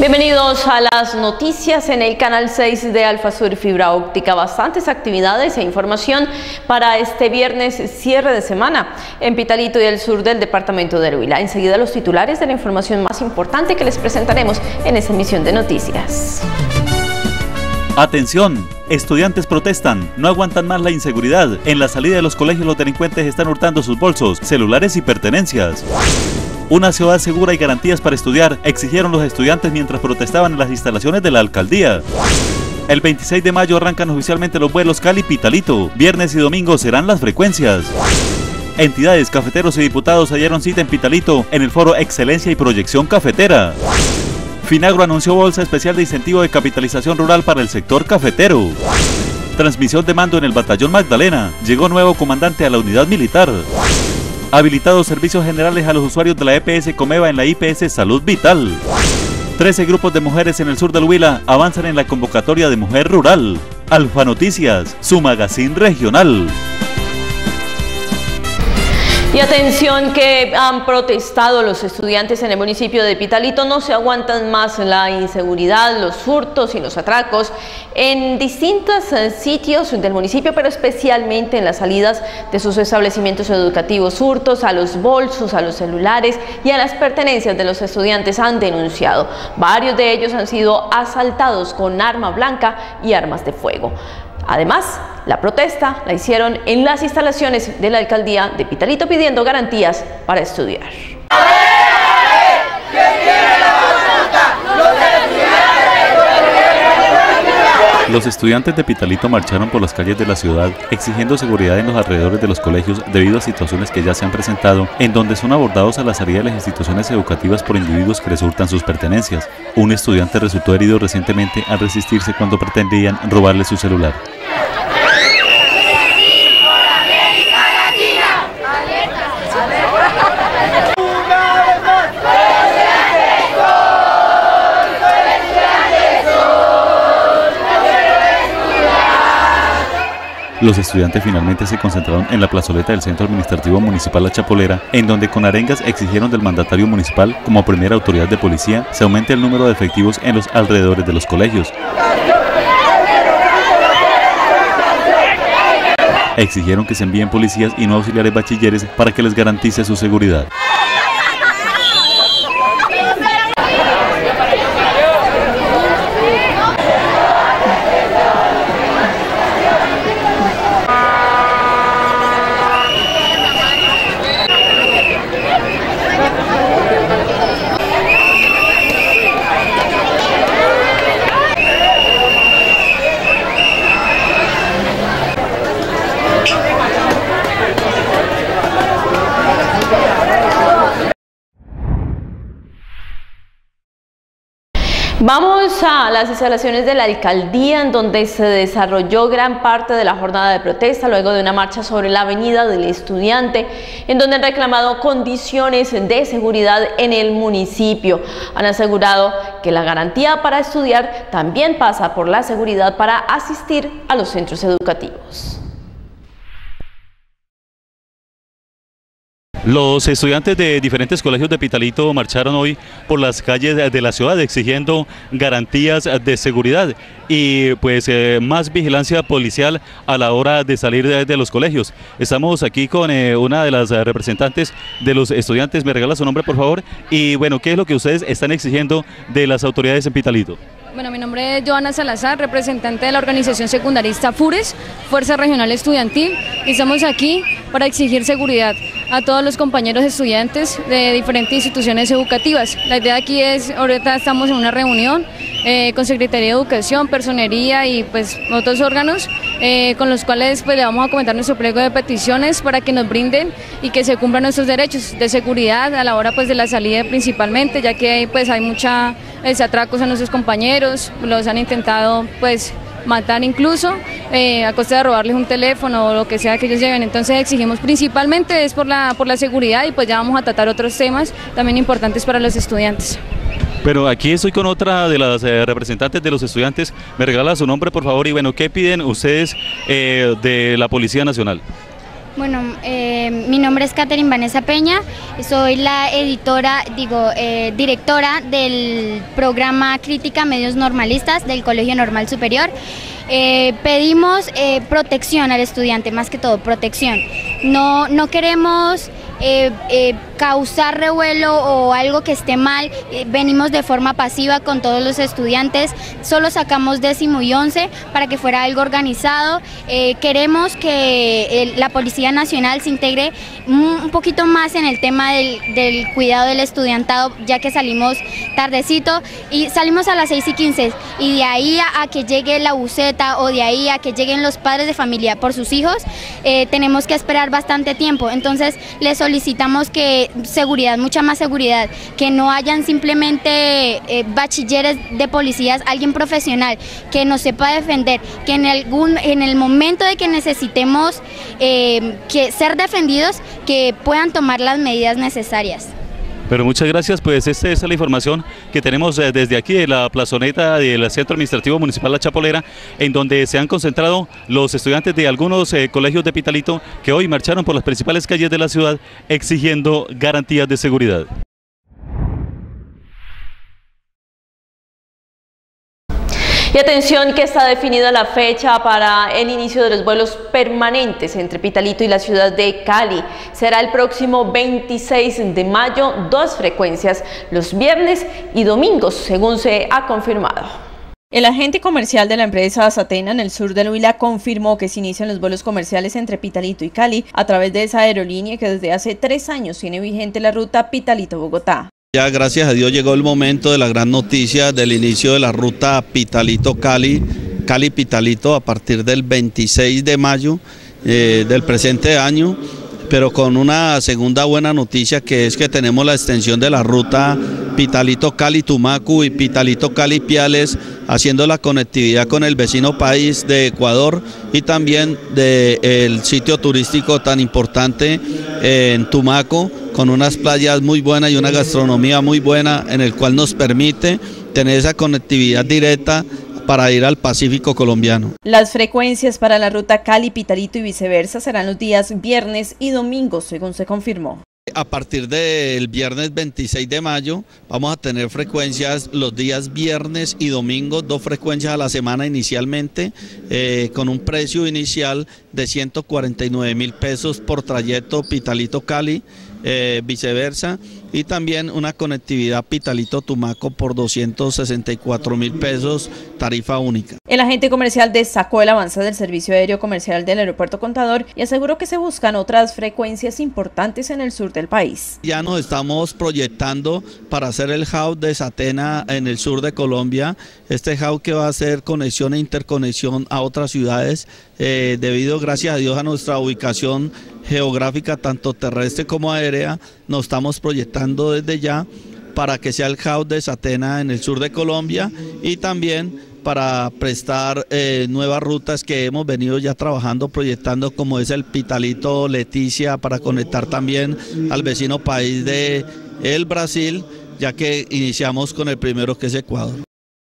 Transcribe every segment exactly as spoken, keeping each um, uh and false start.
Bienvenidos a las noticias en el canal seis de Alfasur Fibra Óptica. Bastantes actividades e información para este viernes cierre de semana en Pitalito y el sur del departamento del Huila. Enseguida los titulares de la información más importante que les presentaremos en esta emisión de noticias. Atención, estudiantes protestan, no aguantan más la inseguridad. En la salida de los colegios los delincuentes están hurtando sus bolsos, celulares y pertenencias. Una ciudad segura y garantías para estudiar, exigieron los estudiantes mientras protestaban en las instalaciones de la alcaldía. El veintiséis de mayo arrancan oficialmente los vuelos Cali-Pitalito. Viernes y domingo serán las frecuencias. Entidades, cafeteros y diputados se dieron cita en Pitalito en el foro Excelencia y Proyección Cafetera. Finagro anunció bolsa especial de incentivo de capitalización rural para el sector cafetero. Transmisión de mando en el batallón Magdalena. Llegó nuevo comandante a la unidad militar. Habilitados servicios generales a los usuarios de la E P S Comeva en la I P S Salud Vital. trece grupos de mujeres en el sur del Huila avanzan en la convocatoria de Mujer Rural. Alfa Noticias, su magazine regional. Y atención que han protestado los estudiantes en el municipio de Pitalito. No se aguantan más la inseguridad, los hurtos y los atracos en distintos sitios del municipio, pero especialmente en las salidas de sus establecimientos educativos. Hurtos a los bolsos, a los celulares y a las pertenencias de los estudiantes han denunciado. Varios de ellos han sido asaltados con arma blanca y armas de fuego. Además, la protesta la hicieron en las instalaciones de la alcaldía de Pitalito pidiendo garantías para estudiar. Los estudiantes de Pitalito marcharon por las calles de la ciudad exigiendo seguridad en los alrededores de los colegios debido a situaciones que ya se han presentado en donde son abordados a la salida de las instituciones educativas por individuos que les hurtan sus pertenencias. Un estudiante resultó herido recientemente al resistirse cuando pretendían robarle su celular. Los estudiantes finalmente se concentraron en la plazoleta del Centro Administrativo Municipal La Chapolera, en donde con arengas exigieron del mandatario municipal, como primera autoridad de policía, se aumente el número de efectivos en los alrededores de los colegios. Exigieron que se envíen policías y no auxiliares bachilleres para que les garantice su seguridad. Vamos a las instalaciones de la alcaldía, en donde se desarrolló gran parte de la jornada de protesta luego de una marcha sobre la avenida del Estudiante, en donde han reclamado condiciones de seguridad en el municipio. Han asegurado que la garantía para estudiar también pasa por la seguridad para asistir a los centros educativos. Los estudiantes de diferentes colegios de Pitalito marcharon hoy por las calles de la ciudad exigiendo garantías de seguridad y pues eh, más vigilancia policial a la hora de salir de, de los colegios. Estamos aquí con eh, una de las representantes de los estudiantes. ¿Me regala su nombre, por favor? Y bueno, ¿qué es lo que ustedes están exigiendo de las autoridades en Pitalito? Bueno, mi nombre es Joana Salazar, representante de la organización secundarista FURES, Fuerza Regional Estudiantil, y estamos aquí para exigir seguridad a todos los compañeros estudiantes de diferentes instituciones educativas. La idea aquí es, ahorita estamos en una reunión eh, con Secretaría de Educación, Personería y pues otros órganos eh, con los cuales pues, le vamos a comentar nuestro pliego de peticiones para que nos brinden y que se cumplan nuestros derechos de seguridad a la hora pues, de la salida principalmente, ya que pues, hay mucha eh, atracos a nuestros compañeros, los han intentado pues matar incluso, eh, a costa de robarles un teléfono o lo que sea que ellos lleven. Entonces exigimos principalmente es por la, por la seguridad y pues ya vamos a tratar otros temas también importantes para los estudiantes. Pero aquí estoy con otra de las eh, representantes de los estudiantes. Me regala su nombre, por favor, y bueno, ¿qué piden ustedes eh, de la Policía Nacional? Bueno, eh, mi nombre es Catherine Vanessa Peña, soy la editora, digo, eh, directora del programa Crítica Medios Normalistas del Colegio Normal Superior. Eh, pedimos eh, protección al estudiante, más que todo, protección. No, no queremos eh, eh, causar revuelo o algo que esté mal, eh, venimos de forma pasiva con todos los estudiantes, solo sacamos décimo y once para que fuera algo organizado. Eh, queremos que el, la Policía Nacional se integre un, un poquito más en el tema del, del cuidado del estudiantado, ya que salimos tardecito y salimos a las seis y quince, y de ahí a, a que llegue la buceta o de ahí a que lleguen los padres de familia por sus hijos, eh, tenemos que esperar bastante tiempo. Entonces les solicitamos que seguridad, mucha más seguridad, que no hayan simplemente eh, bachilleres de policías, alguien profesional que nos sepa defender, que en algún en el momento de que necesitemos eh, que ser defendidos, que puedan tomar las medidas necesarias. Pero muchas gracias, pues esta es la información que tenemos desde aquí de la plazoleta del Centro Administrativo Municipal La Chapolera, en donde se han concentrado los estudiantes de algunos eh, colegios de Pitalito que hoy marcharon por las principales calles de la ciudad exigiendo garantías de seguridad. Y atención que está definida la fecha para el inicio de los vuelos permanentes entre Pitalito y la ciudad de Cali. Será el próximo veintiséis de mayo, dos frecuencias los viernes y domingos, según se ha confirmado. El agente comercial de la empresa Satena en el sur del Huila confirmó que se inician los vuelos comerciales entre Pitalito y Cali a través de esa aerolínea que desde hace tres años tiene vigente la ruta Pitalito-Bogotá. Ya gracias a Dios llegó el momento de la gran noticia del inicio de la ruta Pitalito-Cali, Cali-Pitalito a partir del veintiséis de mayo eh, del presente año, pero con una segunda buena noticia, que es que tenemos la extensión de la ruta Pitalito-Cali-Tumaco y Pitalito-Cali-Piales, haciendo la conectividad con el vecino país de Ecuador y también del sitio turístico tan importante eh, en Tumaco, con unas playas muy buenas y una gastronomía muy buena, en el cual nos permite tener esa conectividad directa para ir al Pacífico colombiano. Las frecuencias para la ruta Cali-Pitalito y viceversa serán los días viernes y domingos, según se confirmó. A partir del viernes veintiséis de mayo vamos a tener frecuencias los días viernes y domingos, dos frecuencias a la semana inicialmente, eh, con un precio inicial de ciento cuarenta y nueve mil pesos por trayecto Pitalito-Cali, eh, viceversa, y también una conectividad Pitalito-Tumaco por doscientos sesenta y cuatro mil pesos, tarifa única. El agente comercial destacó el avance del servicio aéreo comercial del aeropuerto Contador y aseguró que se buscan otras frecuencias importantes en el sur del país. Ya nos estamos proyectando para hacer el hub de Satena en el sur de Colombia, este hub que va a hacer conexión e interconexión a otras ciudades, eh, debido, gracias a Dios, a nuestra ubicación geográfica tanto terrestre como aérea. Nos estamos proyectando desde ya para que sea el hub de Satena en el sur de Colombia, y también para prestar eh, nuevas rutas que hemos venido ya trabajando, proyectando, como es el Pitalito Leticia, para conectar también al vecino país de el Brasil, ya que iniciamos con el primero, que es Ecuador.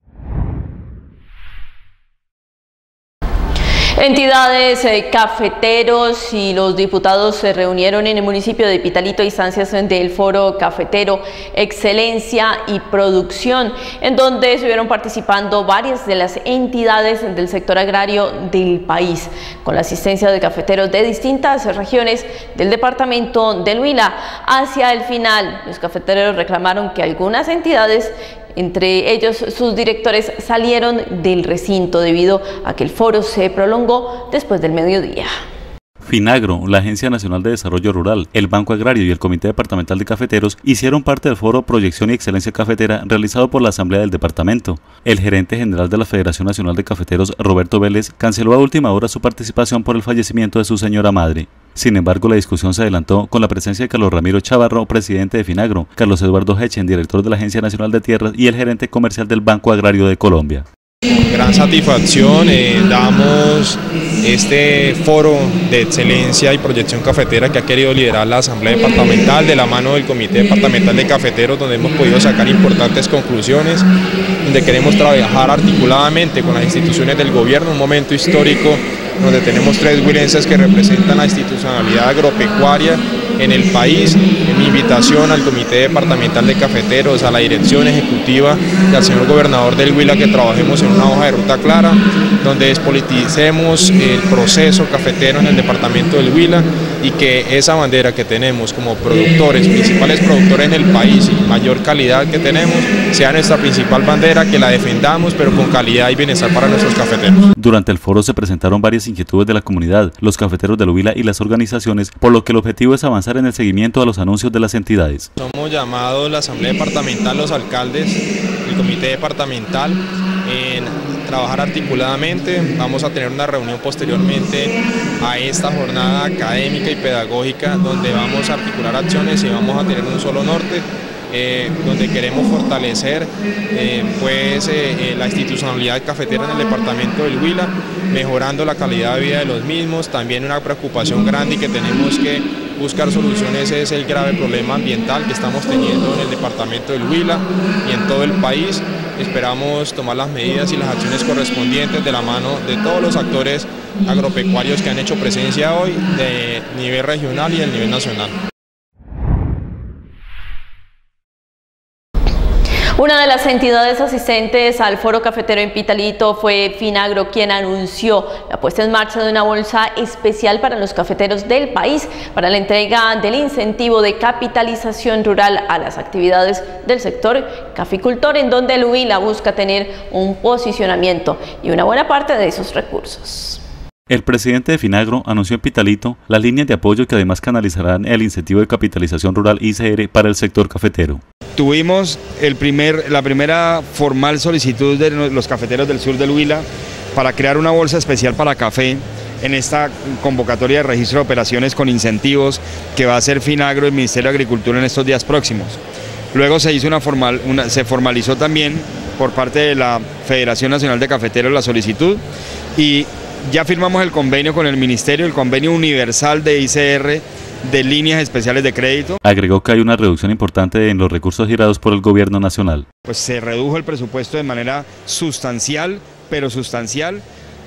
Entidades, eh, cafeteros y los diputados se reunieron en el municipio de Pitalito a instancias del Foro Cafetero Excelencia y Producción, en donde estuvieron participando varias de las entidades del sector agrario del país, con la asistencia de cafeteros de distintas regiones del departamento del Huila. Hacia el final, los cafeteros reclamaron que algunas entidades, entre ellos sus directores, salieron del recinto debido a que el foro se prolongó después del mediodía. Finagro, la Agencia Nacional de Desarrollo Rural, el Banco Agrario y el Comité Departamental de Cafeteros hicieron parte del foro Proyección y Excelencia Cafetera realizado por la Asamblea del Departamento. El gerente general de la Federación Nacional de Cafeteros, Roberto Vélez, canceló a última hora su participación por el fallecimiento de su señora madre. Sin embargo, la discusión se adelantó con la presencia de Carlos Ramiro Chavarro, presidente de Finagro, Carlos Eduardo Hechen, director de la Agencia Nacional de Tierras, y el gerente comercial del Banco Agrario de Colombia. Con gran satisfacción eh, damos este foro de excelencia y proyección cafetera que ha querido liderar la Asamblea Departamental de la mano del Comité Departamental de Cafeteros, donde hemos podido sacar importantes conclusiones, donde queremos trabajar articuladamente con las instituciones del gobierno, un momento histórico donde tenemos tres huilenses que representan la institucionalidad agropecuaria en el país. Mi invitación al Comité Departamental de Cafeteros, a la dirección ejecutiva y al señor gobernador del Huila que trabajemos en una hoja de ruta clara, donde despoliticemos el proceso cafetero en el departamento del Huila y que esa bandera que tenemos como productores, principales productores en el país y mayor calidad que tenemos, sea nuestra principal bandera, que la defendamos pero con calidad y bienestar para nuestros cafeteros. Durante el foro se presentaron varias inquietudes de la comunidad, los cafeteros del Huila y las organizaciones, por lo que el objetivo es avanzar en el seguimiento a los anuncios de las entidades. Somos llamados la Asamblea Departamental, los alcaldes, el Comité Departamental, en trabajar articuladamente. Vamos a tener una reunión posteriormente a esta jornada académica y pedagógica donde vamos a articular acciones y vamos a tener un solo norte. Eh, donde queremos fortalecer eh, pues, eh, la institucionalidad cafetera en el departamento del Huila, mejorando la calidad de vida de los mismos. También una preocupación grande y que tenemos que buscar soluciones es el grave problema ambiental que estamos teniendo en el departamento del Huila y en todo el país. Esperamos tomar las medidas y las acciones correspondientes de la mano de todos los actores agropecuarios que han hecho presencia hoy de nivel regional y del nivel nacional. Una de las entidades asistentes al foro cafetero en Pitalito fue Finagro, quien anunció la puesta en marcha de una bolsa especial para los cafeteros del país para la entrega del incentivo de capitalización rural a las actividades del sector caficultor, en donde el Huila busca tener un posicionamiento y una buena parte de esos recursos. El presidente de Finagro anunció en Pitalito las líneas de apoyo que además canalizarán el incentivo de capitalización rural I C R para el sector cafetero. Tuvimos el primer, la primera formal solicitud de los cafeteros del sur del Huila para crear una bolsa especial para café en esta convocatoria de registro de operaciones con incentivos que va a hacer Finagro y el Ministerio de Agricultura en estos días próximos. Luego se hizo una formal, una, se formalizó también por parte de la Federación Nacional de Cafeteros la solicitud y ya firmamos el convenio con el Ministerio, el convenio universal de I C R de líneas especiales de crédito. Agregó que hay una reducción importante en los recursos girados por el gobierno nacional. Pues se redujo el presupuesto de manera sustancial, pero sustancial.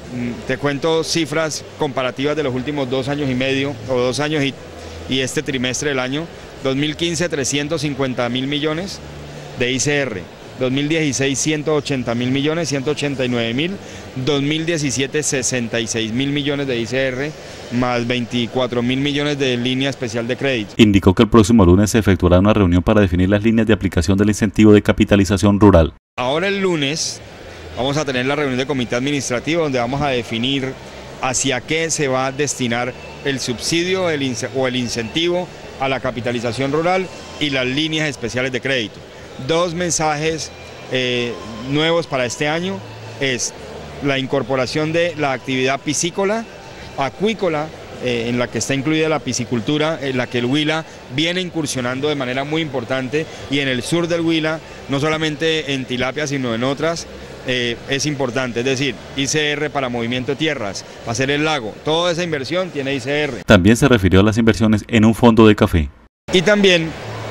Te cuento cifras comparativas de los últimos dos años y medio, o dos años y, y este trimestre del año. dos mil quince, trescientos cincuenta mil millones de I C R. dos mil dieciséis, ciento ochenta mil millones, ciento ochenta y nueve mil. dos mil diecisiete, sesenta y seis mil millones de I C R, más veinticuatro mil millones de línea especial de crédito. Indicó que el próximo lunes se efectuará una reunión para definir las líneas de aplicación del incentivo de capitalización rural. Ahora el lunes vamos a tener la reunión de comité administrativo donde vamos a definir hacia qué se va a destinar el subsidio el o el incentivo a la capitalización rural y las líneas especiales de crédito. Dos mensajes eh, nuevos para este año es la incorporación de la actividad piscícola, acuícola, eh, en la que está incluida la piscicultura, en la que el Huila viene incursionando de manera muy importante, y en el sur del Huila, no solamente en tilapia sino en otras, eh, es importante, es decir, I C R para movimiento de tierras, para hacer el lago, toda esa inversión tiene I C R. También se refirió a las inversiones en un fondo de café. Y también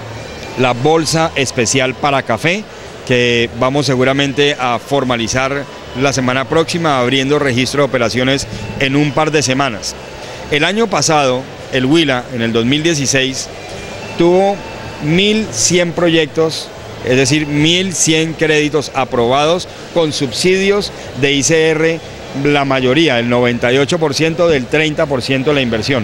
la bolsa especial para café, que vamos seguramente a formalizar la semana próxima, abriendo registro de operaciones en un par de semanas. El año pasado, el Huila, en el dos mil dieciséis, tuvo mil cien proyectos, es decir, mil cien créditos aprobados con subsidios de I C R, la mayoría, el noventa y ocho por ciento del treinta por ciento de la inversión.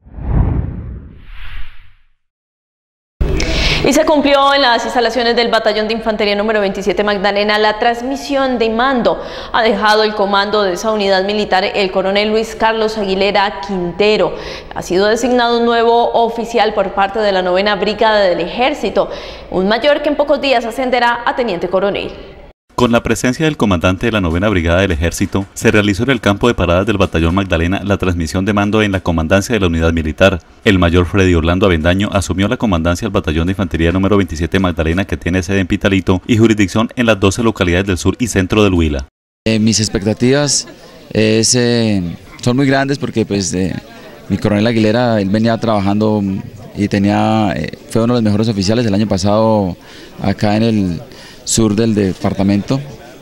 Y se cumplió en las instalaciones del Batallón de Infantería número veintisiete Magdalena la transmisión de mando. Ha dejado el comando de esa unidad militar el coronel Luis Carlos Aguilera Quintero. Ha sido designado un nuevo oficial por parte de la novena Brigada del Ejército, un mayor que en pocos días ascenderá a teniente coronel. Con la presencia del comandante de la novena Brigada del Ejército, se realizó en el campo de paradas del Batallón Magdalena la transmisión de mando en la comandancia de la unidad militar. El mayor Freddy Orlando Avendaño asumió la comandancia del Batallón de Infantería número veintisiete Magdalena, que tiene sede en Pitalito y jurisdicción en las doce localidades del sur y centro del Huila. Eh, mis expectativas es, eh, son muy grandes porque pues, eh, mi coronel Aguilera él venía trabajando y tenía, eh, fue uno de los mejores oficiales el año pasado acá en el sur del departamento.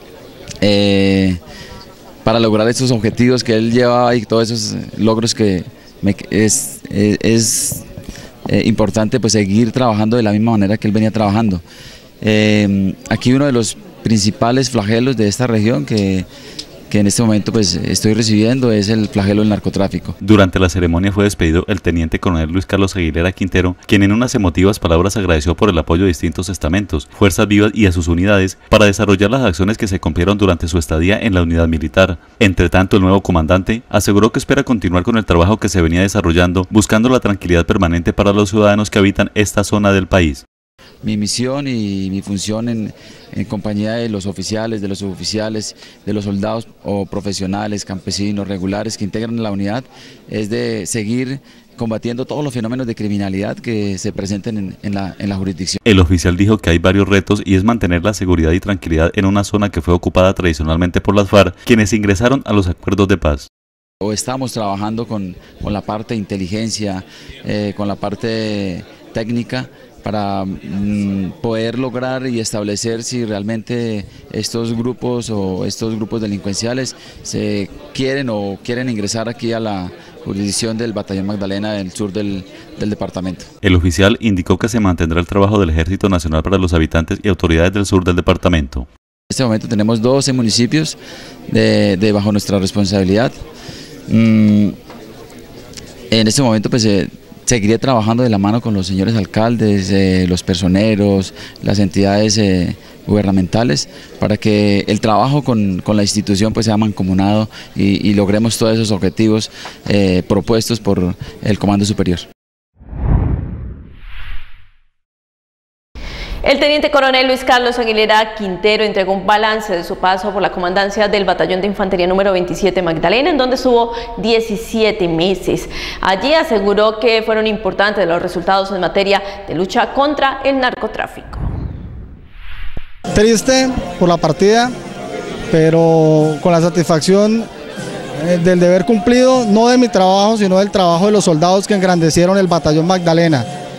Eh, para lograr esos objetivos que él llevaba y todos esos logros que me, es, es, es eh, importante pues seguir trabajando de la misma manera que él venía trabajando. Eh, aquí uno de los principales flagelos de esta región que, que en este momento pues estoy recibiendo es el flagelo del narcotráfico. Durante la ceremonia fue despedido el teniente coronel Luis Carlos Aguilera Quintero, quien en unas emotivas palabras agradeció por el apoyo de distintos estamentos, fuerzas vivas y a sus unidades para desarrollar las acciones que se cumplieron durante su estadía en la unidad militar. Entre tanto, el nuevo comandante aseguró que espera continuar con el trabajo que se venía desarrollando, buscando la tranquilidad permanente para los ciudadanos que habitan esta zona del país. Mi misión y mi función en, en compañía de los oficiales, de los suboficiales, de los soldados o profesionales, campesinos, regulares que integran la unidad es de seguir combatiendo todos los fenómenos de criminalidad que se presenten en, en, la, en la jurisdicción. El oficial dijo que hay varios retos y es mantener la seguridad y tranquilidad en una zona que fue ocupada tradicionalmente por las FARC, quienes ingresaron a los acuerdos de paz. Estamos trabajando con, con la parte de inteligencia, eh, con la parte técnica, para mm, poder lograr y establecer si realmente estos grupos o estos grupos delincuenciales se quieren o quieren ingresar aquí a la jurisdicción del Batallón Magdalena del sur del, del departamento. El oficial indicó que se mantendrá el trabajo del Ejército Nacional para los habitantes y autoridades del sur del departamento. En este momento tenemos doce municipios de, de bajo nuestra responsabilidad. Mm, en este momento pues eh, seguiré trabajando de la mano con los señores alcaldes, eh, los personeros, las entidades eh, gubernamentales, para que el trabajo con, con la institución pues sea mancomunado y, y logremos todos esos objetivos eh, propuestos por el Comando Superior. El teniente coronel Luis Carlos Aguilera Quintero entregó un balance de su paso por la comandancia del Batallón de Infantería número veintisiete Magdalena, en donde estuvo diecisiete meses. Allí aseguró que fueron importantes los resultados en materia de lucha contra el narcotráfico. Triste por la partida, pero con la satisfacción del deber cumplido, no de mi trabajo, sino del trabajo de los soldados que engrandecieron el Batallón Magdalena.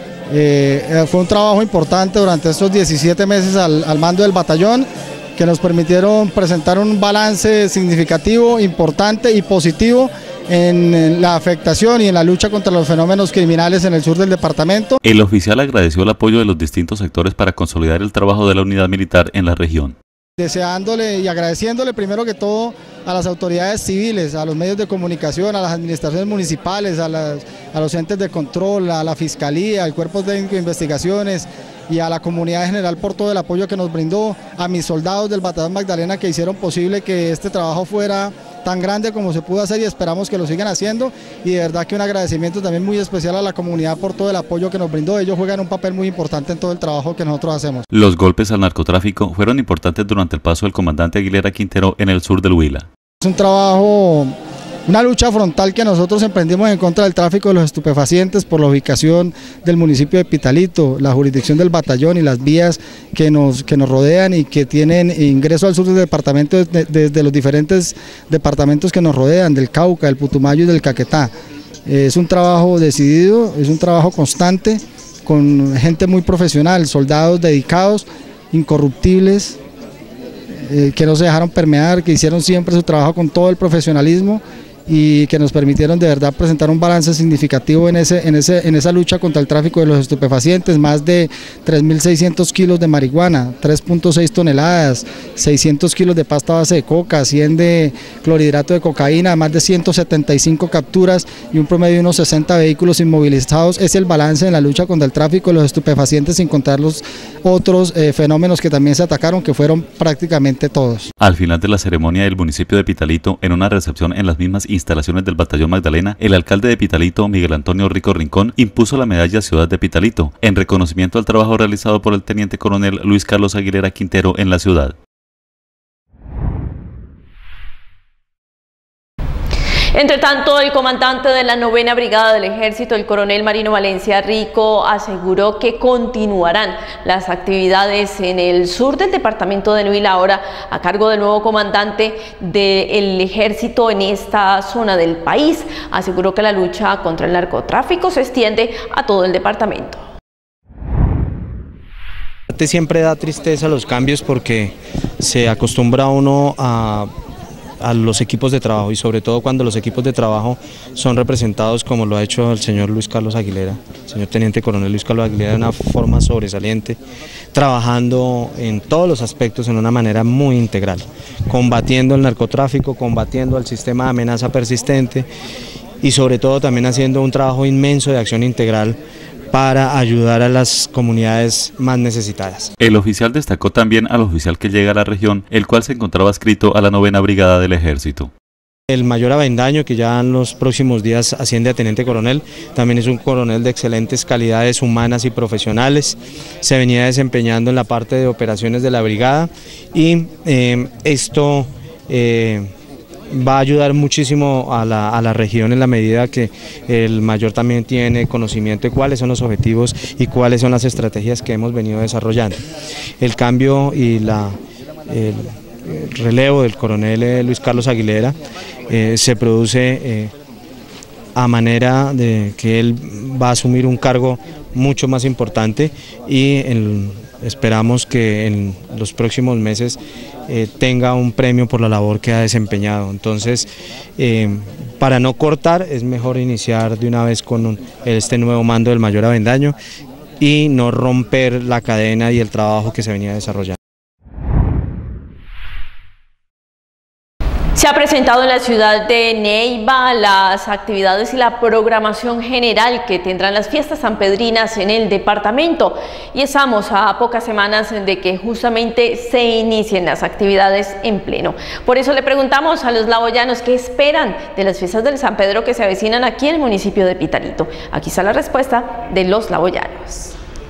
Eh, fue un trabajo importante durante estos diecisiete meses al, al mando del batallón, que nos permitieron presentar un balance significativo, importante y positivo en, en la afectación y en la lucha contra los fenómenos criminales en el sur del departamento. El oficial agradeció el apoyo de los distintos sectores para consolidar el trabajo de la unidad militar en la región. Deseándole y agradeciéndole primero que todo a las autoridades civiles, a los medios de comunicación, a las administraciones municipales, a, las, a los entes de control, a la Fiscalía, al Cuerpo Técnico de Investigaciones y a la comunidad en general por todo el apoyo que nos brindó, a mis soldados del Batallón Magdalena que hicieron posible que este trabajo fuera tan grande como se pudo hacer y esperamos que lo sigan haciendo, y de verdad que un agradecimiento también muy especial a la comunidad por todo el apoyo que nos brindó. Ellos juegan un papel muy importante en todo el trabajo que nosotros hacemos. Los golpes al narcotráfico fueron importantes durante el paso del comandante Aguilera Quintero en el sur del Huila. Es un trabajo, una lucha frontal que nosotros emprendimos en contra del tráfico de los estupefacientes por la ubicación del municipio de Pitalito, la jurisdicción del batallón y las vías que nos, que nos rodean y que tienen ingreso al sur del departamento desde, desde los diferentes departamentos que nos rodean, del Cauca, del Putumayo y del Caquetá. Es un trabajo decidido, es un trabajo constante, con gente muy profesional, soldados dedicados, incorruptibles, eh, que no se dejaron permear, que hicieron siempre su trabajo con todo el profesionalismo y que nos permitieron de verdad presentar un balance significativo en, ese, en, ese, en esa lucha contra el tráfico de los estupefacientes. Más de tres mil seiscientos kilos de marihuana, tres punto seis toneladas, seiscientos kilos de pasta base de coca, cien de clorhidrato de cocaína, más de ciento setenta y cinco capturas y un promedio de unos sesenta vehículos inmovilizados. Es el balance en la lucha contra el tráfico de los estupefacientes, sin contar los otros eh, fenómenos que también se atacaron, que fueron prácticamente todos. Al final de la ceremonia del municipio de Pitalito, en una recepción en las mismas instalaciones del Batallón Magdalena, el alcalde de Pitalito, Miguel Antonio Rico Rincón, impuso la medalla Ciudad de Pitalito, en reconocimiento al trabajo realizado por el teniente coronel Luis Carlos Aguilera Quintero en la ciudad. Entre tanto, el comandante de la novena Brigada del Ejército, el coronel Marino Valencia Rico, aseguró que continuarán las actividades en el sur del departamento de Huila, ahora a cargo del nuevo comandante del Ejército en esta zona del país. Aseguró que la lucha contra el narcotráfico se extiende a todo el departamento. Siempre da tristeza los cambios porque se acostumbra uno a a los equipos de trabajo, y sobre todo cuando los equipos de trabajo son representados como lo ha hecho el señor Luis Carlos Aguilera, el señor Teniente Coronel Luis Carlos Aguilera, de una forma sobresaliente, trabajando en todos los aspectos en una manera muy integral, combatiendo el narcotráfico, combatiendo el sistema de amenaza persistente y sobre todo también haciendo un trabajo inmenso de acción integral para ayudar a las comunidades más necesitadas. El oficial destacó también al oficial que llega a la región, el cual se encontraba adscrito a la novena Brigada del Ejército. El mayor Avendaño, que ya en los próximos días asciende a teniente coronel, también es un coronel de excelentes calidades humanas y profesionales. Se venía desempeñando en la parte de operaciones de la brigada y eh, esto eh, va a ayudar muchísimo a la, a la región en la medida que el mayor también tiene conocimiento de cuáles son los objetivos y cuáles son las estrategias que hemos venido desarrollando. El cambio y la, el, el relevo del coronel Luis Carlos Aguilera eh, se produce eh, a manera de que él va a asumir un cargo mucho más importante y en, esperamos que en los próximos meses eh, tenga un premio por la labor que ha desempeñado. Entonces, eh, para no cortar, es mejor iniciar de una vez con un, este nuevo mando del mayor Avendaño y no romper la cadena y el trabajo que se venía desarrollando. Se ha presentado en la ciudad de Neiva las actividades y la programación general que tendrán las fiestas sanpedrinas en el departamento, y estamos a pocas semanas de que justamente se inicien las actividades en pleno. Por eso le preguntamos a los laboyanos qué esperan de las fiestas del San Pedro que se avecinan aquí en el municipio de Pitalito. Aquí está la respuesta de los laboyanos.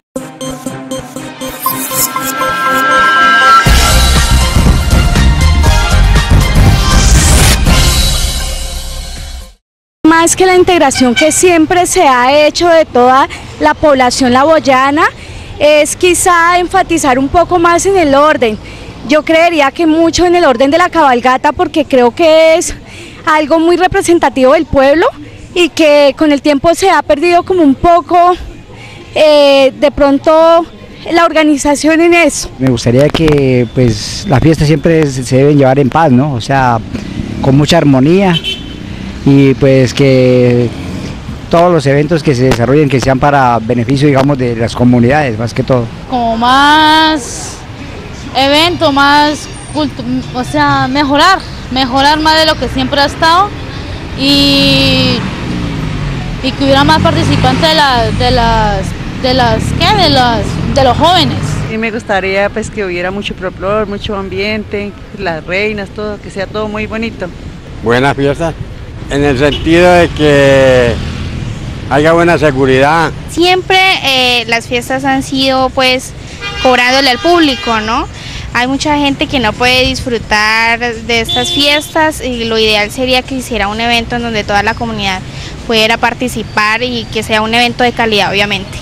Más que la integración que siempre se ha hecho de toda la población laboyana, es quizá enfatizar un poco más en el orden. Yo creería que mucho en el orden de la cabalgata, porque creo que es algo muy representativo del pueblo y que con el tiempo se ha perdido como un poco eh, de pronto la organización en eso. Me gustaría que pues las fiestas siempre se deben llevar en paz, ¿no? O sea, con mucha armonía, y pues que todos los eventos que se desarrollen que sean para beneficio, digamos, de las comunidades, más que todo. Como más evento, más culto, o sea, mejorar, mejorar más de lo que siempre ha estado, y, y que hubiera más participantes de, la, de las, de las, ¿qué? De las, de los jóvenes. Y me gustaría pues que hubiera mucho folclor, mucho ambiente, las reinas, todo, que sea todo muy bonito. Buenas fiestas, en el sentido de que haya buena seguridad. Siempre eh, las fiestas han sido pues cobrándole al público, ¿no? Hay mucha gente que no puede disfrutar de estas fiestas y lo ideal sería que hiciera un evento en donde toda la comunidad pudiera participar y que sea un evento de calidad, obviamente.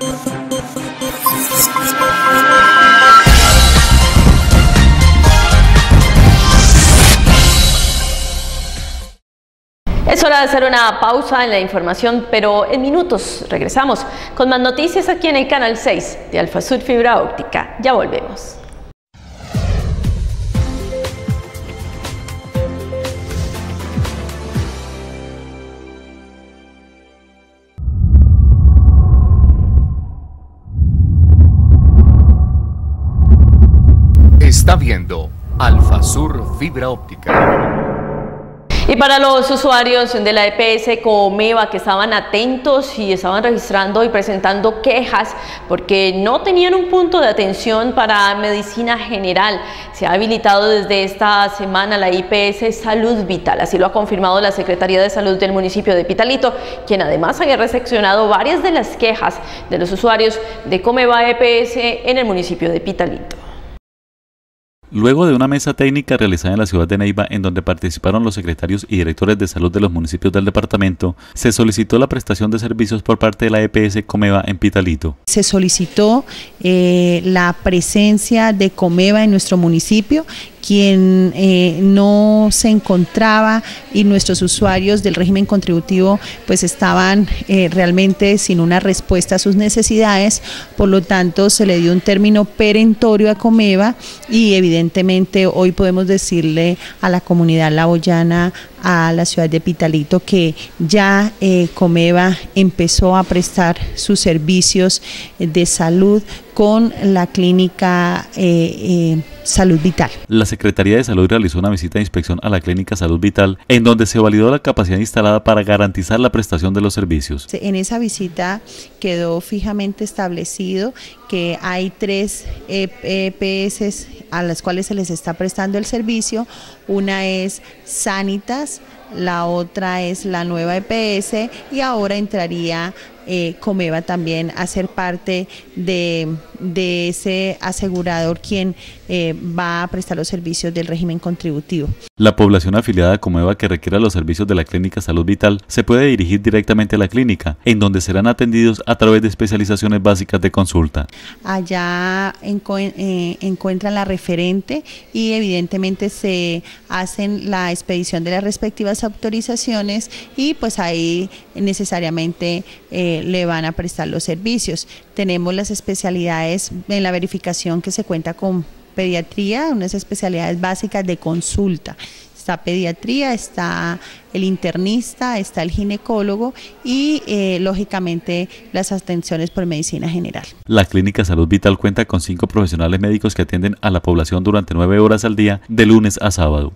Es hora de hacer una pausa en la información, pero en minutos regresamos con más noticias aquí en el canal seis de Alfasur Fibra Óptica. Ya volvemos. Está viendo Alfasur Fibra Óptica. Y para los usuarios de la E P S Comeva que estaban atentos y estaban registrando y presentando quejas porque no tenían un punto de atención para medicina general, se ha habilitado desde esta semana la I P S Salud Vital. Así lo ha confirmado la Secretaría de Salud del municipio de Pitalito, quien además había recepcionado varias de las quejas de los usuarios de Comeva E P S en el municipio de Pitalito. Luego de una mesa técnica realizada en la ciudad de Neiva, en donde participaron los secretarios y directores de salud de los municipios del departamento, se solicitó la prestación de servicios por parte de la E P S Comeva en Pitalito. Se solicitó eh, la presencia de Comeva en nuestro municipio, quien eh, no se encontraba, y nuestros usuarios del régimen contributivo pues estaban eh, realmente sin una respuesta a sus necesidades. Por lo tanto se le dio un término perentorio a Comeva, y evidentemente hoy podemos decirle a la comunidad laboyana, a la ciudad de Pitalito, que ya eh, Comeva empezó a prestar sus servicios de salud con la clínica eh, eh, Salud Vital. La Secretaría de Salud realizó una visita de inspección a la clínica Salud Vital, en donde se validó la capacidad instalada para garantizar la prestación de los servicios. En esa visita quedó fijamente establecido que hay tres E P S a las cuales se les está prestando el servicio. Una es Sanitas, la otra es la nueva E P S, y ahora entraría eh, Comeva también a ser parte de, de ese asegurador quien eh, va a prestar los servicios del régimen contributivo. La población afiliada a Comeva que requiera los servicios de la clínica Salud Vital se puede dirigir directamente a la clínica, en donde serán atendidos a través de especializaciones básicas de consulta. Allá encu eh, encuentran la referente y evidentemente se hacen la expedición de las respectivas autorizaciones, y pues ahí necesariamente eh, le van a prestar los servicios. Tenemos las especialidades en la verificación, que se cuenta con pediatría, unas especialidades básicas de consulta. Está pediatría, está el internista, está el ginecólogo y eh, lógicamente las atenciones por medicina general. La clínica Salud Vital cuenta con cinco profesionales médicos que atienden a la población durante nueve horas al día, de lunes a sábado.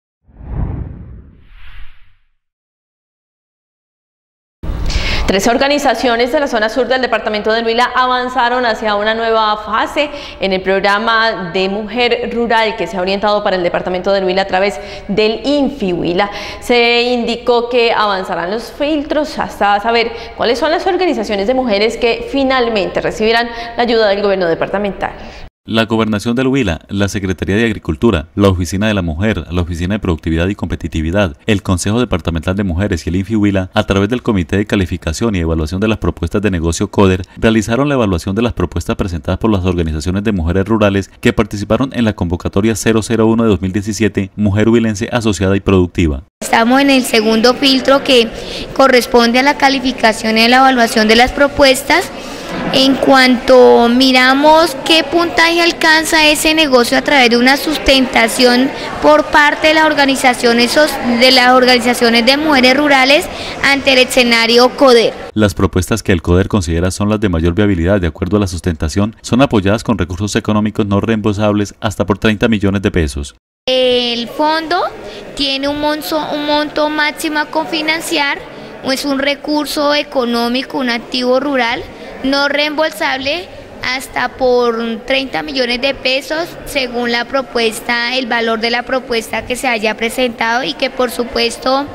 Tres organizaciones de la zona sur del departamento del Huila avanzaron hacia una nueva fase en el programa de mujer rural que se ha orientado para el departamento del Huila a través del INFI Huila. Se indicó que avanzarán los filtros hasta saber cuáles son las organizaciones de mujeres que finalmente recibirán la ayuda del gobierno departamental. La Gobernación del Huila, la Secretaría de Agricultura, la Oficina de la Mujer, la Oficina de Productividad y Competitividad, el Consejo Departamental de Mujeres y el INFI Huila, a través del Comité de Calificación y Evaluación de las Propuestas de Negocio CODER, realizaron la evaluación de las propuestas presentadas por las organizaciones de mujeres rurales que participaron en la convocatoria cero cero uno de dos mil diecisiete, Mujer Huilense Asociada y Productiva. Estamos en el segundo filtro, que corresponde a la calificación y la evaluación de las propuestas. En cuanto miramos qué puntaje alcanza ese negocio a través de una sustentación por parte de las organizaciones de las organizaciones de mujeres rurales ante el escenario CODER. Las propuestas que el CODER considera son las de mayor viabilidad de acuerdo a la sustentación son apoyadas con recursos económicos no reembolsables hasta por treinta millones de pesos. El fondo tiene un monto, un monto máximo a cofinanciar, es un recurso económico, un activo rural no reembolsable hasta por treinta millones de pesos según la propuesta, el valor de la propuesta que se haya presentado, y que por supuesto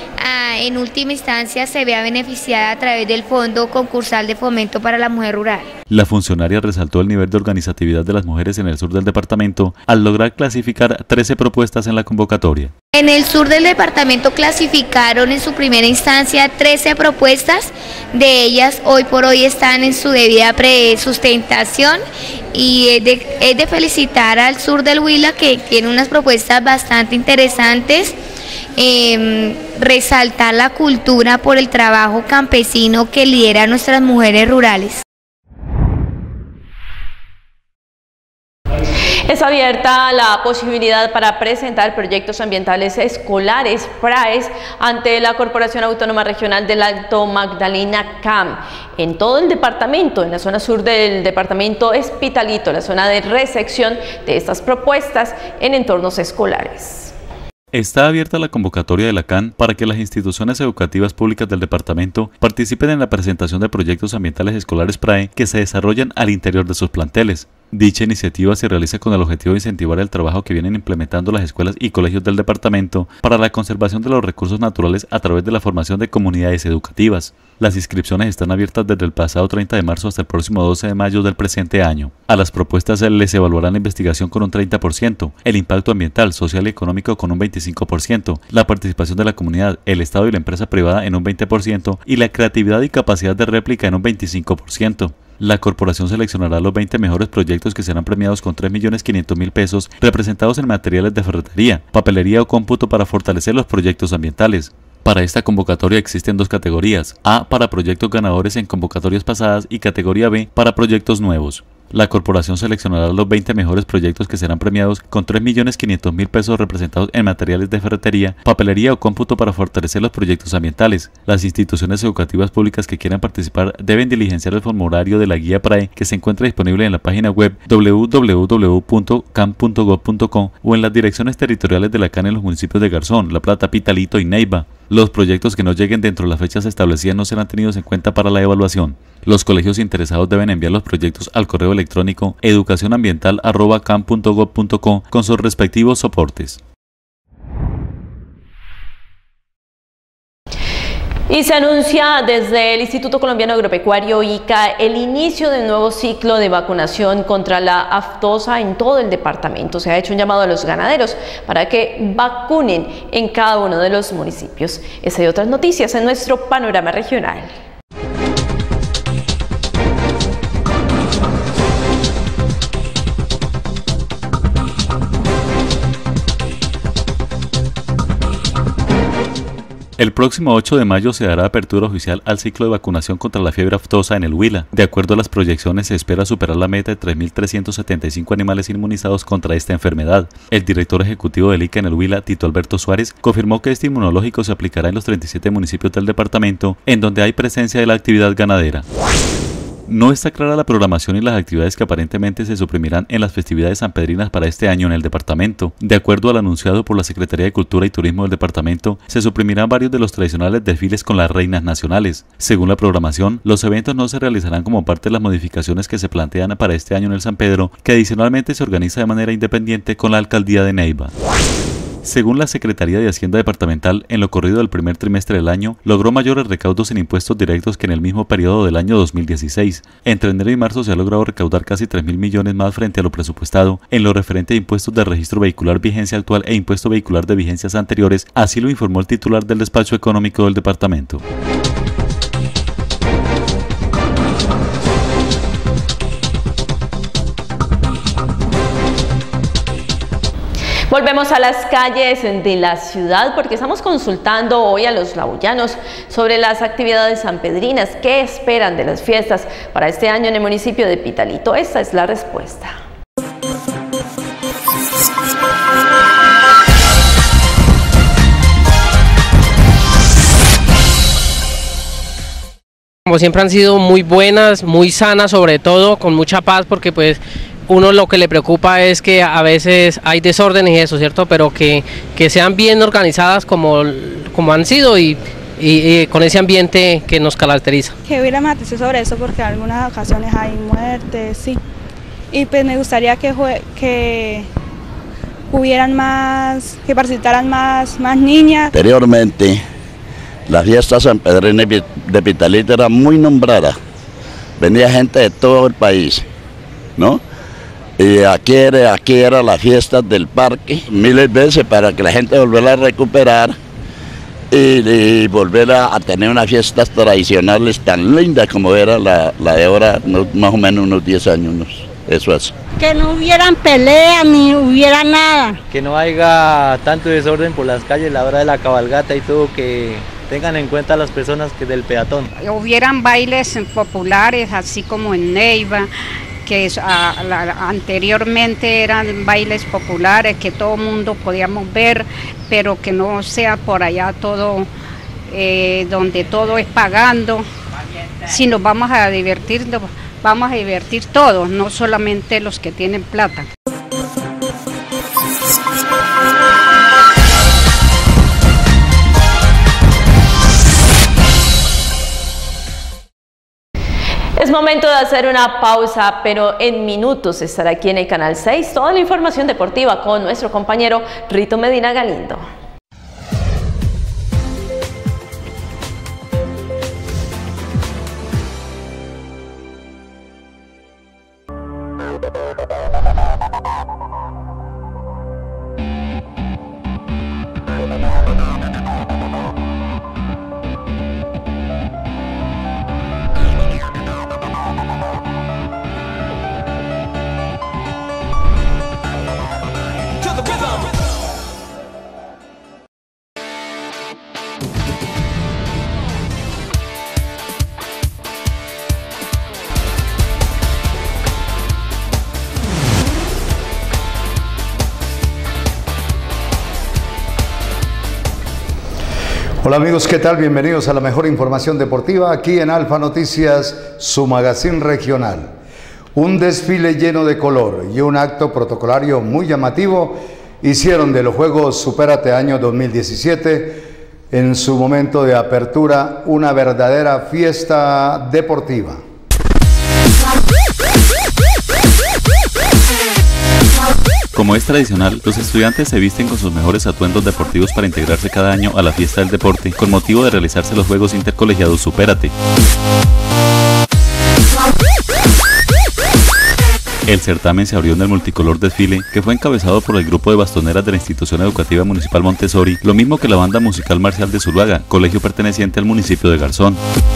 ah, en última instancia se vea beneficiada a través del Fondo Concursal de Fomento para la Mujer Rural. La funcionaria resaltó el nivel de organizatividad de las mujeres en el sur del departamento al lograr clasificar trece propuestas en la convocatoria. En el sur del departamento clasificaron en su primera instancia trece propuestas, de ellas hoy por hoy están en su debida presustentación, y es de, es de felicitar al sur del Huila, que tiene unas propuestas bastante interesantes. Eh, resaltar la cultura por el trabajo campesino que lidera nuestras mujeres rurales. Es abierta la posibilidad para presentar proyectos ambientales escolares PRAES ante la Corporación Autónoma Regional del Alto Magdalena C A M. En todo el departamento, en la zona sur del departamento es Pitalito, la zona de recepción de estas propuestas en entornos escolares. Está abierta la convocatoria de la C A N para que las instituciones educativas públicas del departamento participen en la presentación de proyectos ambientales escolares PRAE que se desarrollan al interior de sus planteles. Dicha iniciativa se realiza con el objetivo de incentivar el trabajo que vienen implementando las escuelas y colegios del departamento para la conservación de los recursos naturales a través de la formación de comunidades educativas. Las inscripciones están abiertas desde el pasado treinta de marzo hasta el próximo doce de mayo del presente año. A las propuestas se les evaluará la investigación con un treinta por ciento, el impacto ambiental, social y económico con un veinticinco por ciento, la participación de la comunidad, el Estado y la empresa privada en un veinte por ciento y la creatividad y capacidad de réplica en un veinticinco por ciento. La corporación seleccionará los veinte mejores proyectos que serán premiados con tres millones quinientos mil pesos representados en materiales de ferretería, papelería o cómputo para fortalecer los proyectos ambientales. Para esta convocatoria existen dos categorías, A para proyectos ganadores en convocatorias pasadas y categoría B para proyectos nuevos. La corporación seleccionará los veinte mejores proyectos que serán premiados con tres millones quinientos mil pesos representados en materiales de ferretería, papelería o cómputo para fortalecer los proyectos ambientales. Las instituciones educativas públicas que quieran participar deben diligenciar el formulario de la guía P R A E que se encuentra disponible en la página web w w w punto cam punto gov punto co o en las direcciones territoriales de la C A N en los municipios de Garzón, La Plata, Pitalito y Neiva. Los proyectos que no lleguen dentro de las fechas establecidas no serán tenidos en cuenta para la evaluación. Los colegios interesados deben enviar los proyectos al correo electrónico educación ambiental arroba cam punto gov punto co con sus respectivos soportes. Y se anuncia desde el Instituto Colombiano Agropecuario I C A el inicio de un nuevo ciclo de vacunación contra la aftosa en todo el departamento. Se ha hecho un llamado a los ganaderos para que vacunen en cada uno de los municipios. Esta y otras noticias en nuestro panorama regional. El próximo ocho de mayo se dará apertura oficial al ciclo de vacunación contra la fiebre aftosa en el Huila. De acuerdo a las proyecciones, se espera superar la meta de tres mil trescientos setenta y cinco animales inmunizados contra esta enfermedad. El director ejecutivo del I C A en el Huila, Tito Alberto Suárez, confirmó que este inmunológico se aplicará en los treinta y siete municipios del departamento, en donde hay presencia de la actividad ganadera. No está clara la programación y las actividades que aparentemente se suprimirán en las festividades sanpedrinas para este año en el departamento. De acuerdo al anunciado por la Secretaría de Cultura y Turismo del departamento, se suprimirán varios de los tradicionales desfiles con las reinas nacionales. Según la programación, los eventos no se realizarán como parte de las modificaciones que se plantean para este año en el San Pedro, que adicionalmente se organiza de manera independiente con la Alcaldía de Neiva. Según la Secretaría de Hacienda Departamental, en lo corrido del primer trimestre del año, logró mayores recaudos en impuestos directos que en el mismo periodo del año dos mil dieciséis. Entre enero y marzo se ha logrado recaudar casi tres mil millones más frente a lo presupuestado en lo referente a impuestos de registro vehicular vigencia actual e impuesto vehicular de vigencias anteriores, así lo informó el titular del despacho económico del departamento. Volvemos a las calles de la ciudad porque estamos consultando hoy a los laullanos sobre las actividades sanpedrinas. ¿Qué esperan de las fiestas para este año en el municipio de Pitalito? Esta es la respuesta. Como siempre han sido muy buenas, muy sanas, sobre todo con mucha paz, porque pues uno lo que le preocupa es que a veces hay desórdenes y eso, ¿cierto? Pero que, que sean bien organizadas como, como han sido y, y, y con ese ambiente que nos caracteriza. Que hubiera más atención sobre eso porque en algunas ocasiones hay muertes, sí. Y pues me gustaría que, que hubieran más, que participaran más, más niñas. Anteriormente, la fiesta sanpedrina de Pitalito era muy nombrada. Venía gente de todo el país, ¿no? Y aquí era, aquí era la fiesta del parque, miles de veces para que la gente volviera a recuperar y, y volver a, a tener unas fiestas tradicionales tan lindas como era la, la de ahora, no, más o menos unos diez años, eso es. Que no hubieran peleas ni hubiera nada. Que no haya tanto desorden por las calles, la hora de la cabalgata y todo, que tengan en cuenta a las personas que del peatón. Hubieran bailes populares, así como en Neiva, que es, a, la, anteriormente eran bailes populares que todo el mundo podíamos ver, pero que no sea por allá todo, eh, donde todo es pagando, sino vamos a divertir, vamos a divertir todos, no solamente los que tienen plata. Es momento de hacer una pausa, pero en minutos estará aquí en el Canal seis toda la información deportiva con nuestro compañero Rito Medina Galindo. Hola amigos, ¿qué tal? Bienvenidos a la mejor información deportiva aquí en Alfa Noticias, su magazine regional. Un desfile lleno de color y un acto protocolario muy llamativo hicieron de los Juegos Supérate año dos mil diecisiete en su momento de apertura una verdadera fiesta deportiva. Como es tradicional, los estudiantes se visten con sus mejores atuendos deportivos para integrarse cada año a la fiesta del deporte con motivo de realizarse los Juegos Intercolegiados Supérate. El certamen se abrió en el multicolor desfile que fue encabezado por el grupo de bastoneras de la Institución Educativa Municipal Montessori, lo mismo que la banda musical marcial de Zuluaga, colegio perteneciente al municipio de Garzón.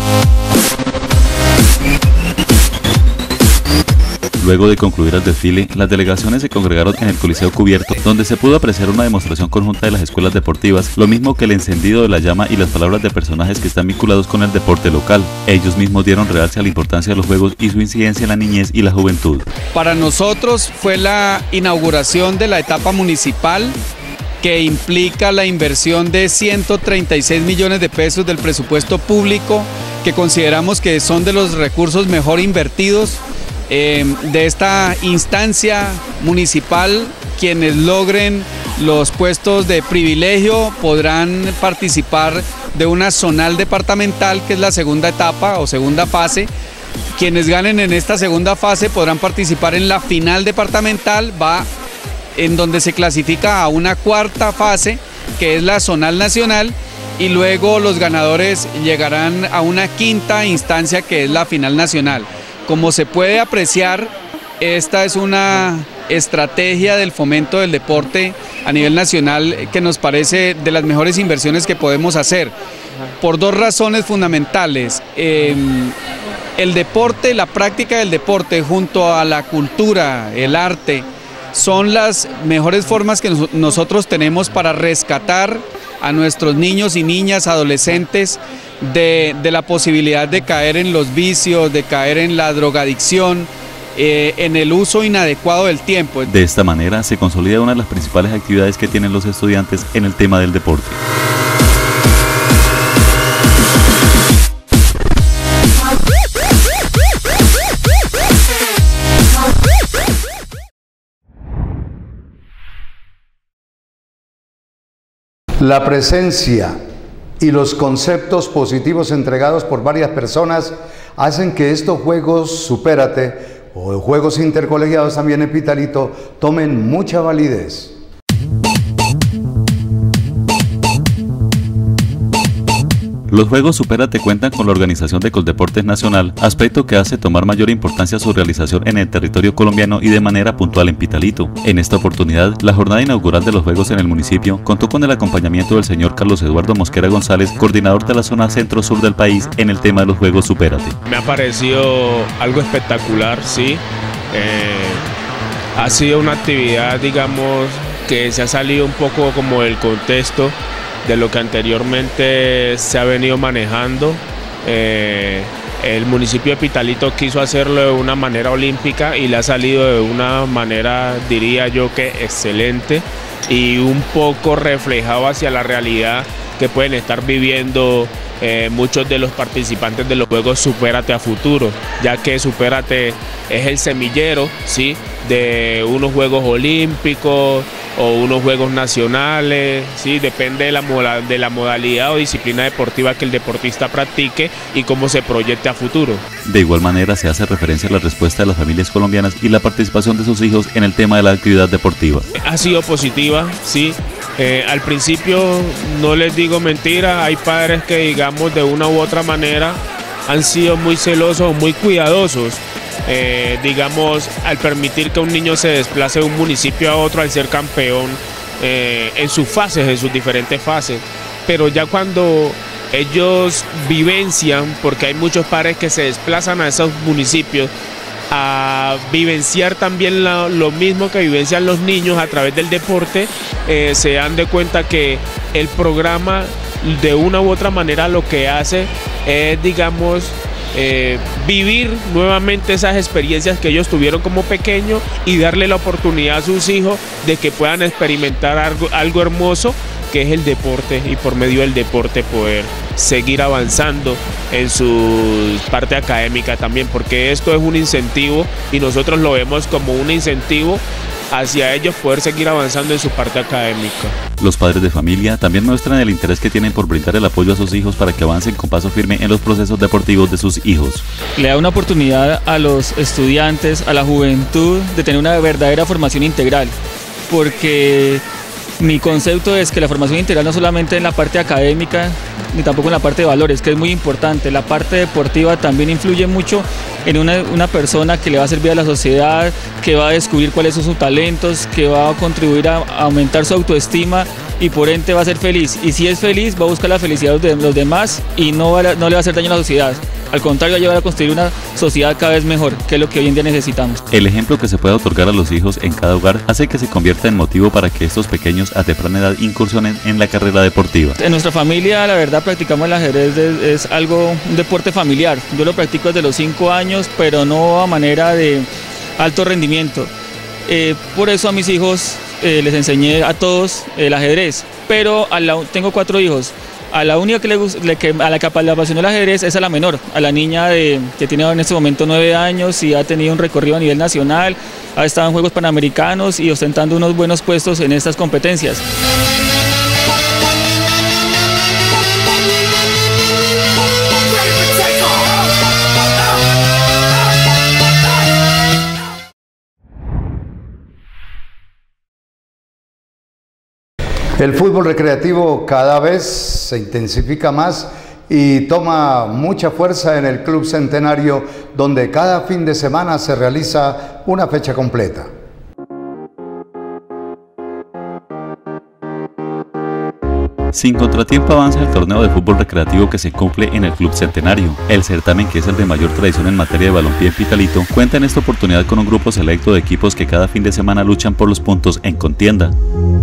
Luego de concluir el desfile, las delegaciones se congregaron en el Coliseo Cubierto, donde se pudo apreciar una demostración conjunta de las escuelas deportivas, lo mismo que el encendido de la llama y las palabras de personajes que están vinculados con el deporte local. Ellos mismos dieron realce a la importancia de los juegos y su incidencia en la niñez y la juventud. Para nosotros fue la inauguración de la etapa municipal, que implica la inversión de ciento treinta y seis millones de pesos del presupuesto público, que consideramos que son de los recursos mejor invertidos Eh, de esta instancia municipal. Quienes logren los puestos de privilegio podrán participar de una zonal departamental, que es la segunda etapa o segunda fase. Quienes ganen en esta segunda fase podrán participar en la final departamental, va en donde se clasifica a una cuarta fase, que es la zonal nacional, y luego los ganadores llegarán a una quinta instancia, que es la final nacional. Como se puede apreciar, esta es una estrategia del fomento del deporte a nivel nacional que nos parece de las mejores inversiones que podemos hacer, por dos razones fundamentales. Eh, el deporte, la práctica del deporte junto a la cultura, el arte, son las mejores formas que nos, nosotros tenemos para rescatar a nuestros niños y niñas, adolescentes, de, de la posibilidad de caer en los vicios, de caer en la drogadicción, eh, en el uso inadecuado del tiempo. De esta manera se consolida una de las principales actividades que tienen los estudiantes en el tema del deporte. La presencia y los conceptos positivos entregados por varias personas hacen que estos Juegos Supérate o Juegos Intercolegiados también en Pitalito tomen mucha validez. Los Juegos Supérate cuentan con la organización de Coldeportes Nacional, aspecto que hace tomar mayor importancia su realización en el territorio colombiano y de manera puntual en Pitalito. En esta oportunidad, la jornada inaugural de los Juegos en el municipio contó con el acompañamiento del señor Carlos Eduardo Mosquera González, coordinador de la zona centro-sur del país en el tema de los Juegos Supérate. Me ha parecido algo espectacular, sí. Eh, ha sido una actividad, digamos, que se ha salido un poco como del contexto de lo que anteriormente se ha venido manejando. Eh, el municipio de Pitalito quiso hacerlo de una manera olímpica y le ha salido de una manera, diría yo, que excelente y un poco reflejado hacia la realidad que pueden estar viviendo eh, muchos de los participantes de los Juegos Supérate a futuro, ya que Supérate es el semillero, ¿sí?, de unos Juegos Olímpicos o unos juegos nacionales, ¿sí? Depende de la, moda, de la modalidad o disciplina deportiva que el deportista practique y cómo se proyecte a futuro. De igual manera se hace referencia a la respuesta de las familias colombianas y la participación de sus hijos en el tema de la actividad deportiva. Ha sido positiva, sí. Eh, al principio, no les digo mentira, hay padres que, digamos, de una u otra manera han sido muy celosos, muy cuidadosos, eh, digamos, al permitir que un niño se desplace de un municipio a otro al ser campeón eh, en sus fases, en sus diferentes fases. Pero ya cuando ellos vivencian, porque hay muchos padres que se desplazan a esos municipios, a vivenciar también la, lo mismo que vivencian los niños a través del deporte, eh, se dan de cuenta que el programa de una u otra manera lo que hace es, digamos, eh, vivir nuevamente esas experiencias que ellos tuvieron como pequeños y darle la oportunidad a sus hijos de que puedan experimentar algo, algo hermoso que es el deporte, y por medio del deporte poder seguir avanzando en su parte académica también, porque esto es un incentivo y nosotros lo vemos como un incentivo hacia ellos poder seguir avanzando en su parte académica. Los padres de familia también muestran el interés que tienen por brindar el apoyo a sus hijos para que avancen con paso firme en los procesos deportivos de sus hijos. Le da una oportunidad a los estudiantes, a la juventud, de tener una verdadera formación integral, porque mi concepto es que la formación integral no solamente en la parte académica, ni tampoco en la parte de valores, que es muy importante. La parte deportiva también influye mucho en una, una persona que le va a servir a la sociedad, que va a descubrir cuáles son sus talentos, que va a contribuir a, a aumentar su autoestima y por ende va a ser feliz. Y si es feliz, va a buscar la felicidad de los demás y no, va a, no le va a hacer daño a la sociedad. Al contrario, va a llevar a construir una sociedad cada vez mejor, que es lo que hoy en día necesitamos. El ejemplo que se puede otorgar a los hijos en cada hogar hace que se convierta en motivo para que estos pequeños a temprana edad incursionen en la carrera deportiva. En nuestra familia, la verdad, practicamos el ajedrez, es algo, un deporte familiar. Yo lo practico desde los cinco años, pero no a manera de alto rendimiento. Eh, por eso a mis hijos eh, les enseñé a todos el ajedrez, pero a la, tengo cuatro hijos. A la única que le, le, que, a la que le apasionó el ajedrez es a la menor, a la niña de, que tiene en este momento nueve años y ha tenido un recorrido a nivel nacional, ha estado en Juegos Panamericanos y ostentando unos buenos puestos en estas competencias. El fútbol recreativo cada vez se intensifica más y toma mucha fuerza en el Club Centenario, donde cada fin de semana se realiza una fecha completa. Sin contratiempo avanza el torneo de fútbol recreativo que se cumple en el Club Centenario. El certamen, que es el de mayor tradición en materia de balompié en Pitalito, cuenta en esta oportunidad con un grupo selecto de equipos que cada fin de semana luchan por los puntos en contienda.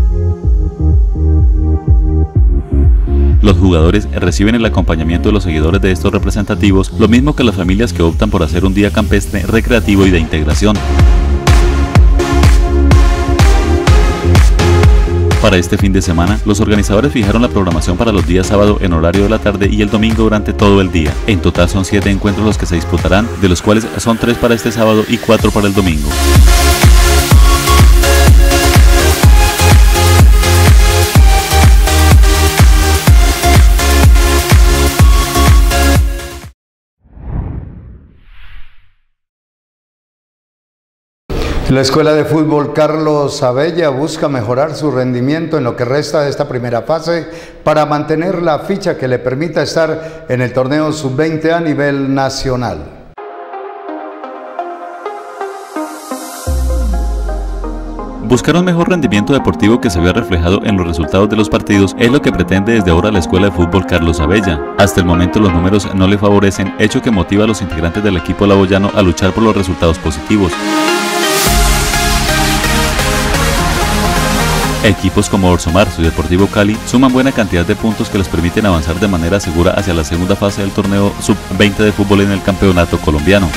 Los jugadores reciben el acompañamiento de los seguidores de estos representativos, lo mismo que las familias que optan por hacer un día campestre, recreativo y de integración. Para este fin de semana, los organizadores fijaron la programación para los días sábado en horario de la tarde y el domingo durante todo el día. En total son siete encuentros los que se disputarán, de los cuales son tres para este sábado y cuatro para el domingo. La Escuela de Fútbol Carlos Abella busca mejorar su rendimiento en lo que resta de esta primera fase para mantener la ficha que le permita estar en el torneo sub veinte a nivel nacional. Buscar un mejor rendimiento deportivo que se vea reflejado en los resultados de los partidos es lo que pretende desde ahora la Escuela de Fútbol Carlos Abella. Hasta el momento los números no le favorecen, hecho que motiva a los integrantes del equipo laboyano a luchar por los resultados positivos. Equipos como Orso Marzo y Deportivo Cali suman buena cantidad de puntos que les permiten avanzar de manera segura hacia la segunda fase del torneo sub veinte de fútbol en el campeonato colombiano.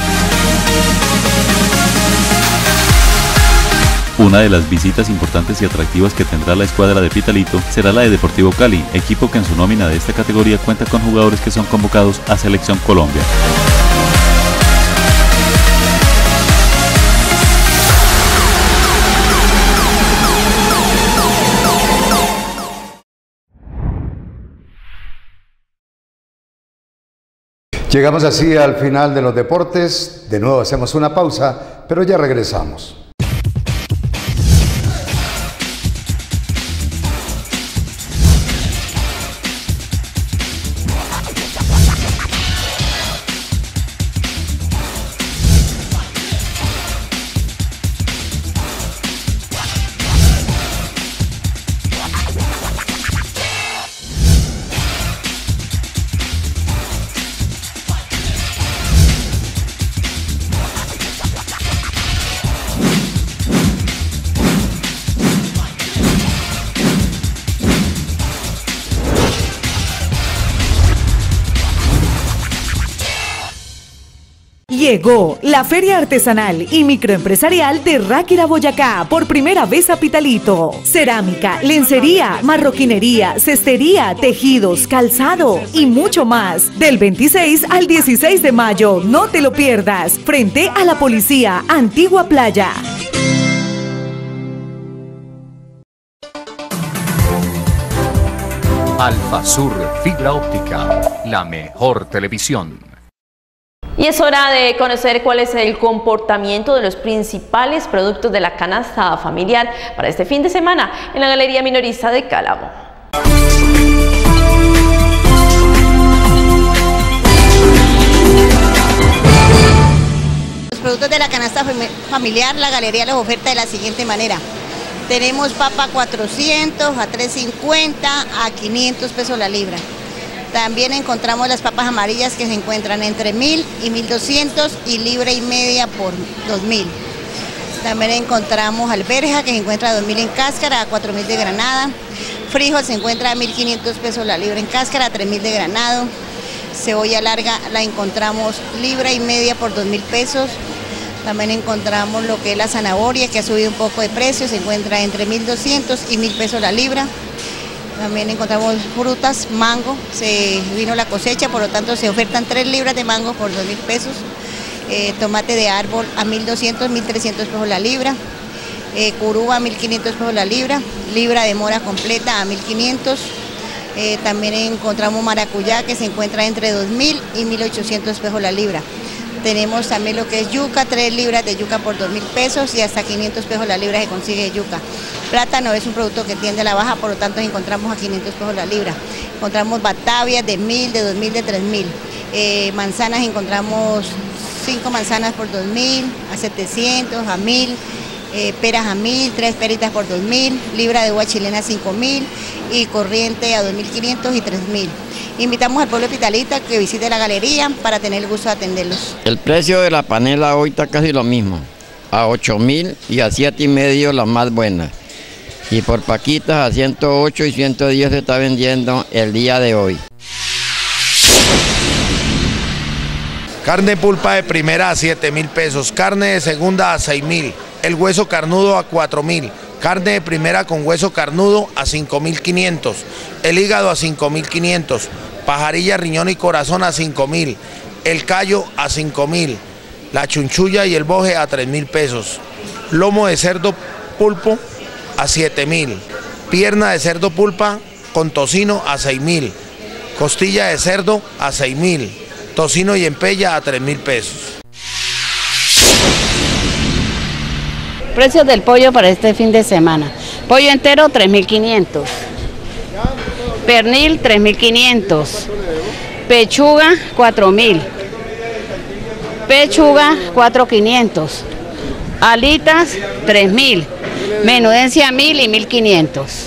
Una de las visitas importantes y atractivas que tendrá la escuadra de Pitalito será la de Deportivo Cali, equipo que en su nómina de esta categoría cuenta con jugadores que son convocados a Selección Colombia. Llegamos así al final de los deportes. De nuevo hacemos una pausa, pero ya regresamos. Llegó la Feria Artesanal y Microempresarial de Ráquira, Boyacá, por primera vez a Pitalito. Cerámica, lencería, marroquinería, cestería, tejidos, calzado y mucho más. Del veintiséis al dieciséis de mayo, no te lo pierdas. Frente a la Policía, Antigua Playa. Alfasur Fibra Óptica, la mejor televisión. Y es hora de conocer cuál es el comportamiento de los principales productos de la canasta familiar para este fin de semana en la Galería Minorista de Cálamo. Los productos de la canasta familiar, la galería los oferta de la siguiente manera. Tenemos papa cuatrocientos, a tres cincuenta, a quinientos pesos la libra. También encontramos las papas amarillas que se encuentran entre mil y mil doscientos y libra y media por dos mil. También encontramos alberja que se encuentra a dos mil en cáscara, a cuatro mil de granada. Frijol se encuentra a mil quinientos pesos la libra en cáscara, a tres mil de granado. Cebolla larga la encontramos libra y media por dos mil pesos. También encontramos lo que es la zanahoria que ha subido un poco de precio, se encuentra entre mil doscientos y mil pesos la libra. También encontramos frutas, mango, se vino la cosecha, por lo tanto se ofertan tres libras de mango por dos mil pesos. Eh, tomate de árbol a mil doscientos, mil trescientos pesos la libra. Eh, curuba a mil quinientos pesos la libra. Libra de mora completa a mil quinientos. Eh, también encontramos maracuyá que se encuentra entre dos mil y mil ochocientos pesos la libra. Tenemos también lo que es yuca, tres libras de yuca por dos mil pesos y hasta quinientos pesos la libra se consigue de yuca. Plátano es un producto que tiende a la baja, por lo tanto encontramos a quinientos pesos la libra. Encontramos batavias de mil, de dos mil, de tres mil. Eh, manzanas encontramos cinco manzanas por dos mil, a setecientos, a mil. Eh, peras a mil, tres peritas por dos mil, libra de uva chilena a cinco mil y corriente a dos mil quinientos y tres mil. Invitamos al pueblo de Pitalito a que visite la galería para tener el gusto de atenderlos. El precio de la panela hoy está casi lo mismo, a ocho mil y a siete y medio las más buenas. Y por paquitas a ciento ocho y ciento diez se está vendiendo el día de hoy. Carne pulpa de primera a siete mil pesos, carne de segunda a seis mil, el hueso carnudo a cuatro mil, carne de primera con hueso carnudo a cinco mil quinientos, el hígado a cinco mil quinientos, pajarilla, riñón y corazón a cinco mil, el callo a cinco mil, la chunchulla y el boje a tres mil pesos, lomo de cerdo pulpo a siete mil, pierna de cerdo pulpa con tocino a seis mil, costilla de cerdo a seis mil, tocino y empella a tres mil pesos. Precios del pollo para este fin de semana. Pollo entero tres mil quinientos. Pernil tres mil quinientos. Pechuga cuatro mil. Pechuga cuatro mil quinientos. Alitas tres mil. Menudencia mil y mil quinientos.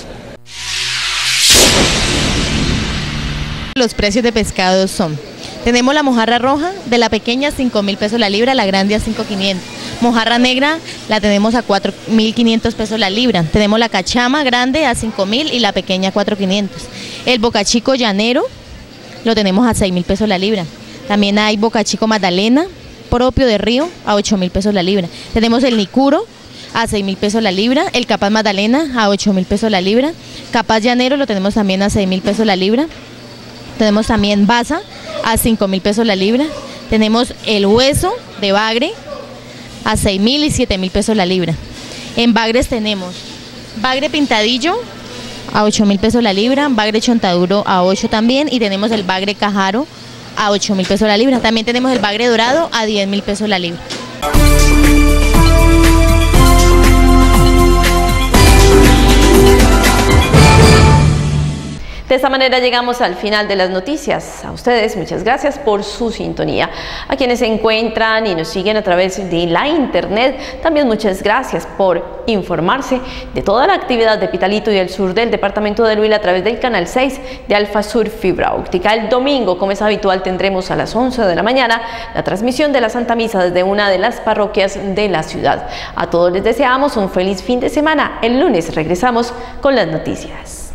Los precios de pescado son: tenemos la mojarra roja de la pequeña cinco mil pesos la libra, la grande a cinco mil quinientos. Mojarra negra la tenemos a cuatro mil quinientos pesos la libra. Tenemos la cachama grande a cinco mil y la pequeña a cuatro mil quinientos. El bocachico llanero lo tenemos a seis mil pesos la libra. También hay bocachico magdalena propio de río a ocho mil pesos la libra. Tenemos el nicuro a seis mil pesos la libra. El capaz magdalena a ocho mil pesos la libra. Capaz llanero lo tenemos también a seis mil pesos la libra. Tenemos también baza a cinco mil pesos la libra. Tenemos el hueso de bagre a seis mil y siete mil pesos la libra. En bagres tenemos bagre pintadillo a ocho mil pesos la libra, bagre chontaduro a ocho también, y tenemos el bagre cajaro a ocho mil pesos la libra. También tenemos el bagre dorado a diez mil pesos la libra. De esta manera llegamos al final de las noticias. A ustedes muchas gracias por su sintonía. A quienes se encuentran y nos siguen a través de la internet, también muchas gracias por informarse de toda la actividad de Pitalito y el sur del departamento del Huila a través del canal seis de Alfasur Fibra Óptica. El domingo, como es habitual, tendremos a las once de la mañana la transmisión de la Santa Misa desde una de las parroquias de la ciudad. A todos les deseamos un feliz fin de semana. El lunes regresamos con las noticias.